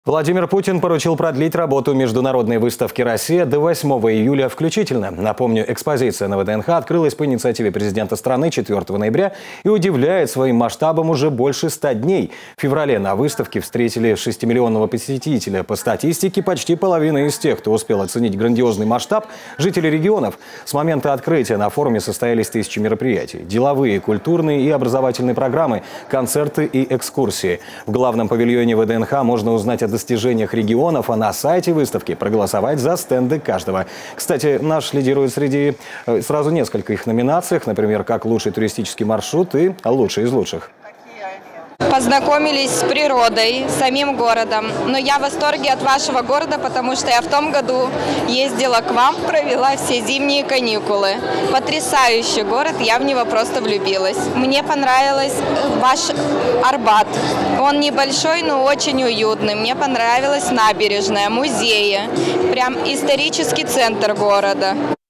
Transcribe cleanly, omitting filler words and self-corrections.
Владимир Путин поручил продлить работу международной выставки «Россия» до 8 июля включительно. Напомню, экспозиция на ВДНХ открылась по инициативе президента страны 4 ноября и удивляет своим масштабом уже больше 100 дней. В феврале на выставке встретили 6-миллионного посетителя. По статистике, почти половина из тех, кто успел оценить грандиозный масштаб, жители регионов. С момента открытия на форуме состоялись тысячи мероприятий. Деловые, культурные и образовательные программы, концерты и экскурсии. В главном павильоне ВДНХ можно узнать о достижениях регионов, а на сайте выставки проголосовать за стенды каждого. Кстати, наш лидирует среди сразу нескольких номинациях, например, как лучший туристический маршрут и лучший из лучших. Познакомились с природой, с самим городом. Но я в восторге от вашего города, потому что я в том году ездила к вам, провела все зимние каникулы. Потрясающий город, я в него просто влюбилась. Мне понравился ваш Арбат. Он небольшой, но очень уютный. Мне понравилась набережная, музеи. Прям исторический центр города.